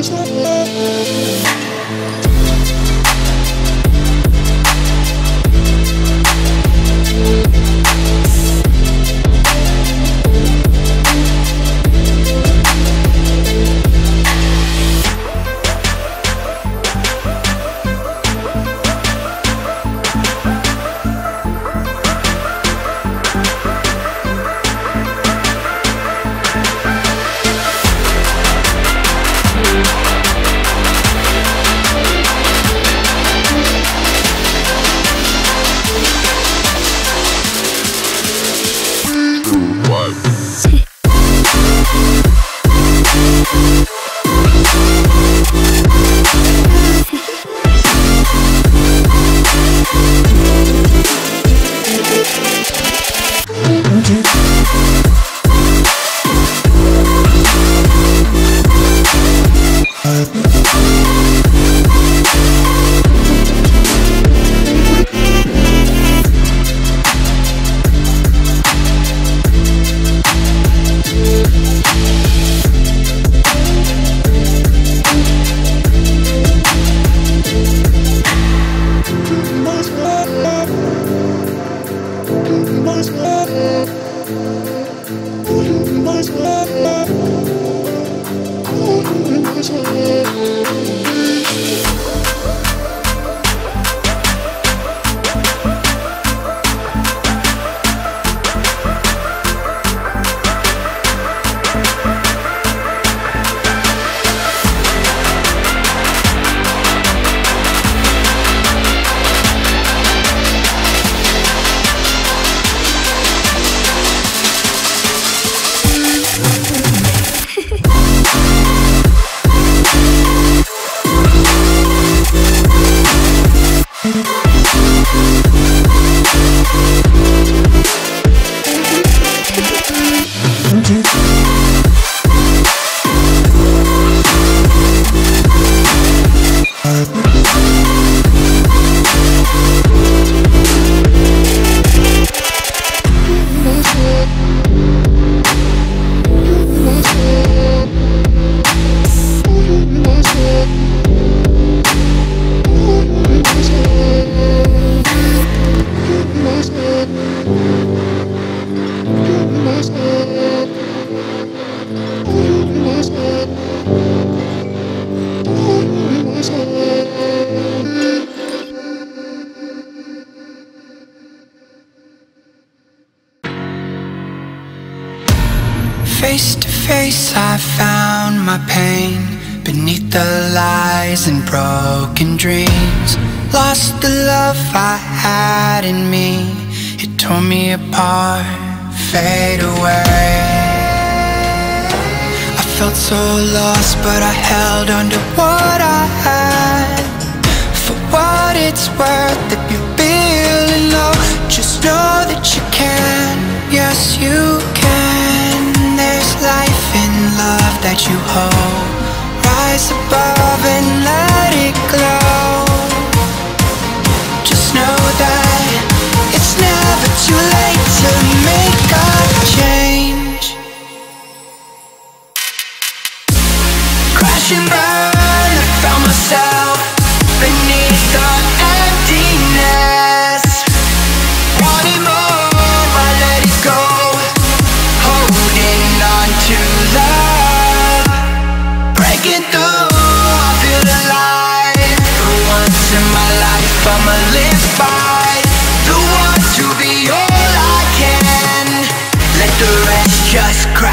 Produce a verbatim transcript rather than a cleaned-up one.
Face to face I found my pain beneath the lies and broken dreams. Lost the love I had in me, it tore me apart, fade away. I felt so lost but I held on to what I had. For what it's worth, if you're feeling low, just know that you can, yes you can. There's life in love that you hold. Rise above and let it glow. Just know that it's never too late to make a change. Crash and burn, I found myself beneath the emptiness. Wanting more, I let it go. Holding on to love, breaking through, I feel alive. For once in my life I'ma live by the want to be all I can. Let the rest just crash.